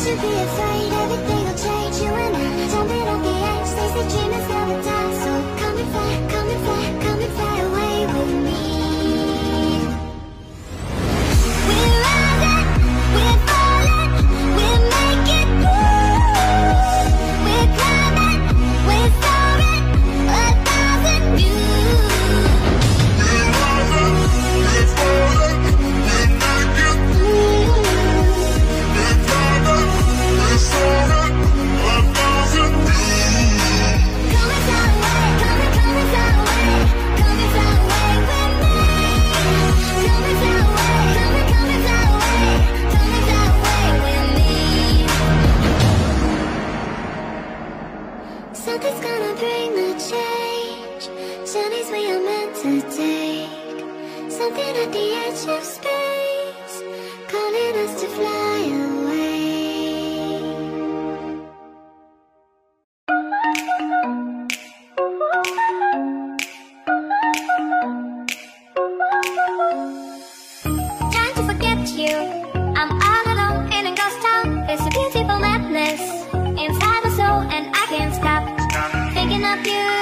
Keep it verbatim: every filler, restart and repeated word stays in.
shouldn't be afraid, everything will change. You and I, jumping off the edge. They say dreamers never die, so come and fly, come and fly, come and fly away with me. We're rising, we're falling, we're making moves. We're climbing, we're soaring, a thousand views. We're rising, we're falling, we're making moves. We're climbing, we're soaring, a thousand views. Come and fly away, come and come and fly away, come and fly away with me. Come and fly away, come and come and fly away, come and fly away with me. Something's gonna bring the change. Journeys we are meant to take. Something at the edge of space, calling us to fly away. Trying to forget you, I'm all alone in a ghost town. There's a beautiful madness inside my soul, and I can't stop thinking of you.